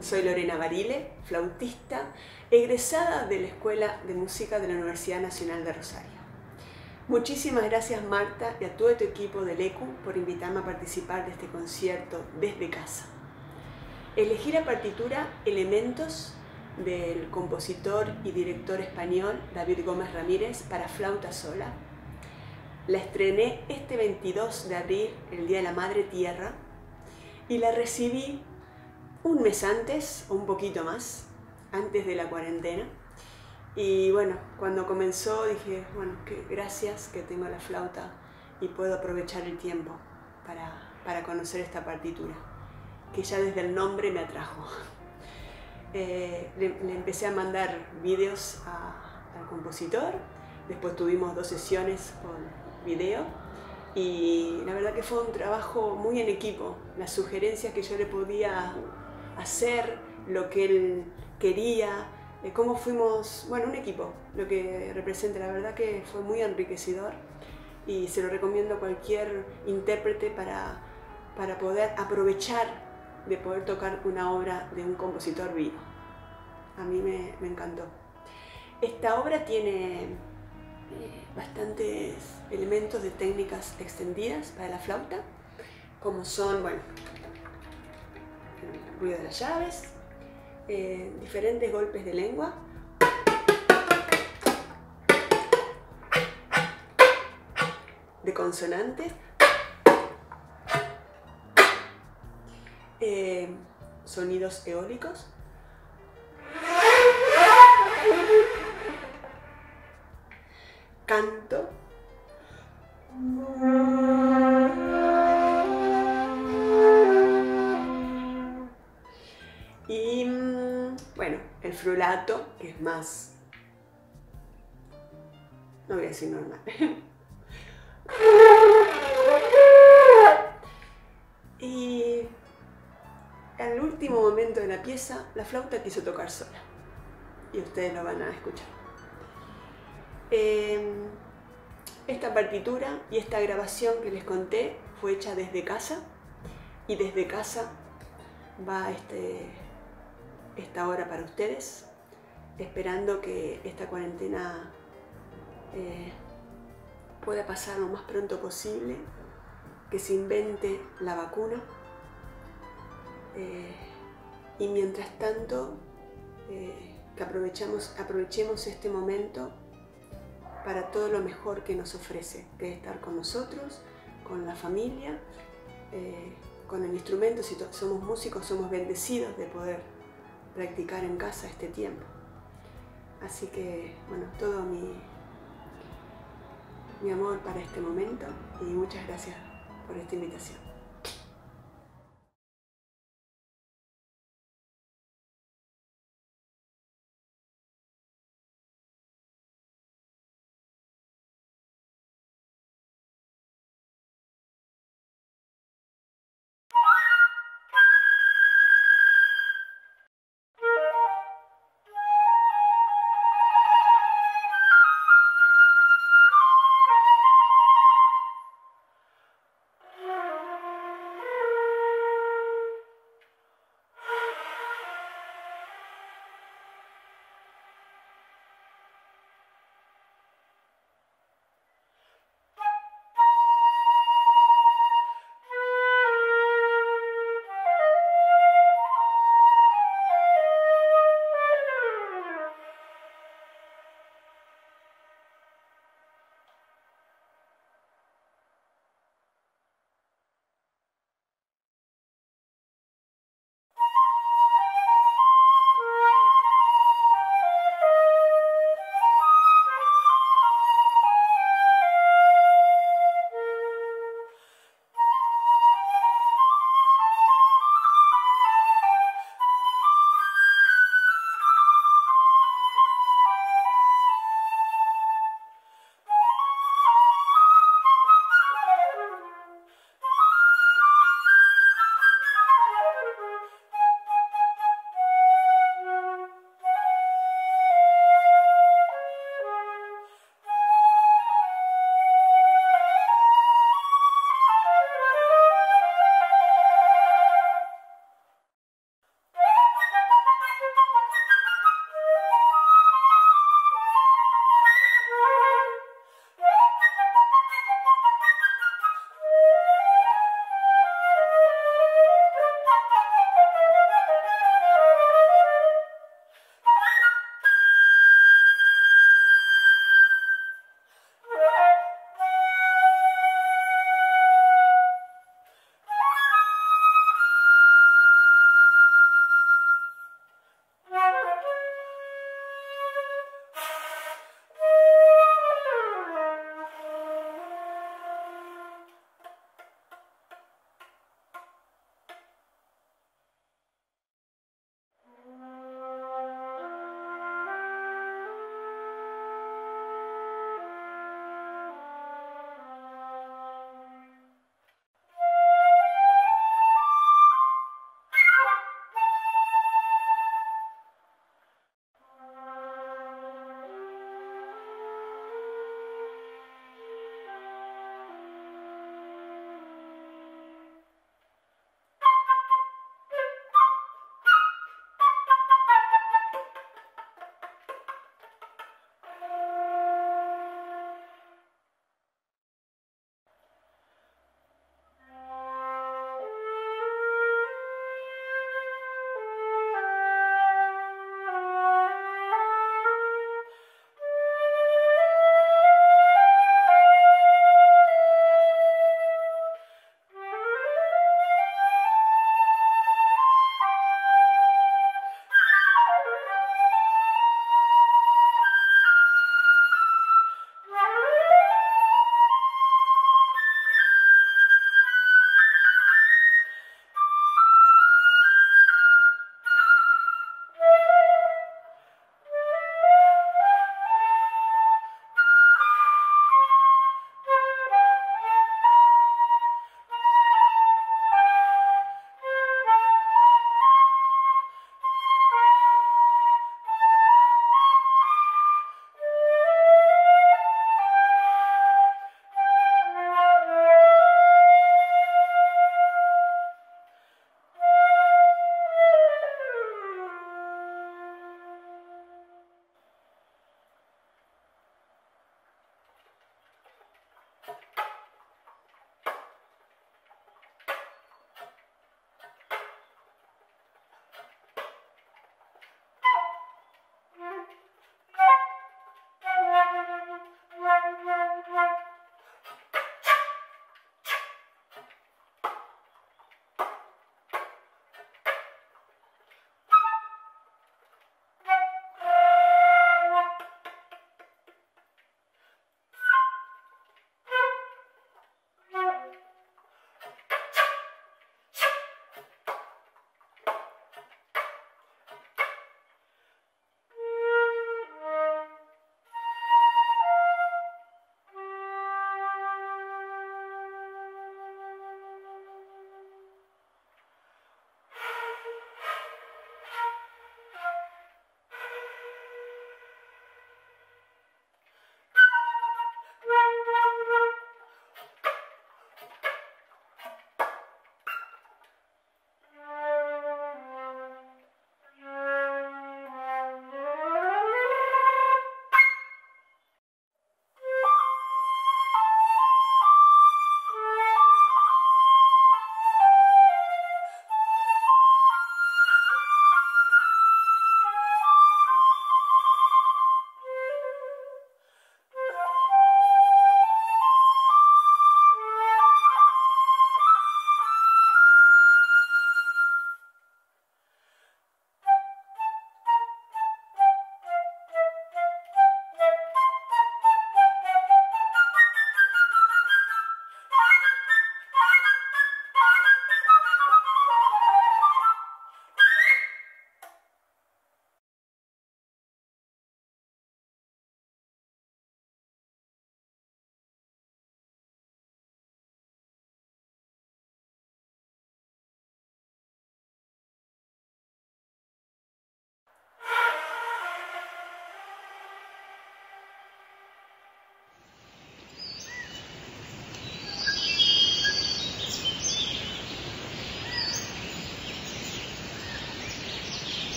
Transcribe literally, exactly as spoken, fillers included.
Soy Lorena Barile, flautista, egresada de la Escuela de Música de la Universidad Nacional de Rosario. Muchísimas gracias, Marta, y a todo tu equipo del E C U por invitarme a participar de este concierto desde casa. Elegí la partitura Elementos del compositor y director español David Gómez Ramírez para flauta sola. La estrené este veintidós de abril, el Día de la Madre Tierra, y la recibí un mes antes, o un poquito más, antes de la cuarentena. Y bueno, cuando comenzó dije, bueno, que gracias que tengo la flauta y puedo aprovechar el tiempo para, para conocer esta partitura, que ya desde el nombre me atrajo. Eh, le, le empecé a mandar vídeos a, al compositor, después tuvimos dos sesiones por video y la verdad que fue un trabajo muy en equipo. Las sugerencias que yo le podía hacer, lo que él quería, eh, cómo fuimos, bueno, un equipo, lo que representa, la verdad que fue muy enriquecedor y se lo recomiendo a cualquier intérprete para, para poder aprovechar de poder tocar una obra de un compositor vivo. A mí me, me encantó. Esta obra tiene eh, bastantes elementos de técnicas extendidas para la flauta, como son, bueno, el ruido de las llaves, eh, diferentes golpes de lengua, de consonantes, eh, sonidos eólicos, canto, y bueno, el frulato, que es más, no voy a decir normal. Y al último momento de la pieza, la flauta quiso tocar sola, y ustedes lo van a escuchar. Eh, esta partitura y esta grabación que les conté fue hecha desde casa, y desde casa va este, esta hora para ustedes, esperando que esta cuarentena eh, pueda pasar lo más pronto posible, que se invente la vacuna, eh, y mientras tanto eh, que aprovechamos, aprovechemos este momento para todo lo mejor que nos ofrece, que es estar con nosotros, con la familia, eh, con el instrumento. Si somos músicos, somos bendecidos de poder practicar en casa este tiempo. Así que, bueno, todo mi, mi amor para este momento y muchas gracias por esta invitación.